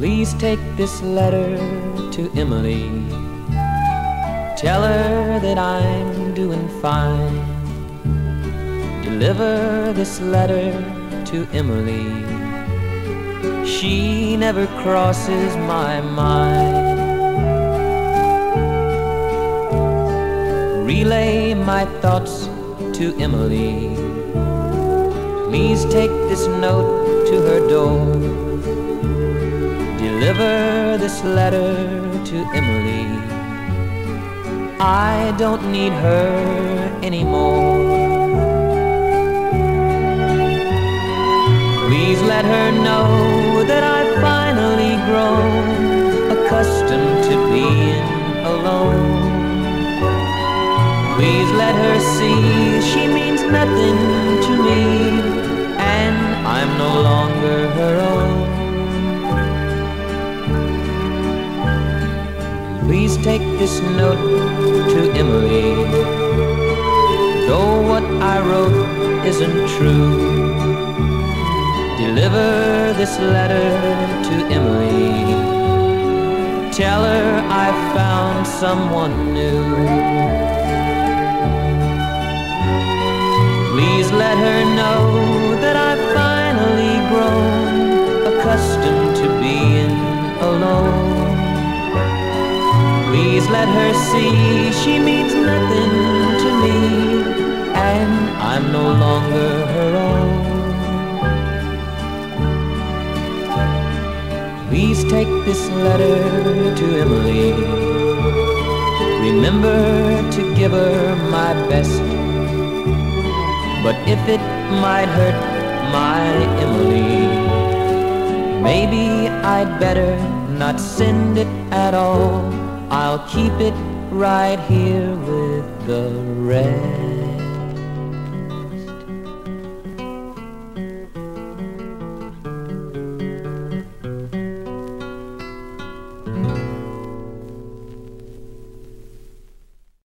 Please take this letter to Emily. Tell her that I'm doing fine. Deliver this letter to Emily. She never crosses my mind. Relay my thoughts to Emily. Please take this note to her door. Deliver this letter to Emily. I don't need her anymore. Please let her know that I've finally grown accustomed to being alone. Please let her see she means nothing to me, and I'm no longer her own. Please take this note to Emily. Though what I wrote isn't true, deliver this letter to Emily. Tell her I found someone new. Please let her know that I've finally grown accustomed to being alone. Please let her see she means nothing to me, and I'm no longer her own. Please take this letter to Emily. Remember to give her my best, but if it might hurt my Emily, maybe I'd better not send it at all. I'll keep it right here with the rest.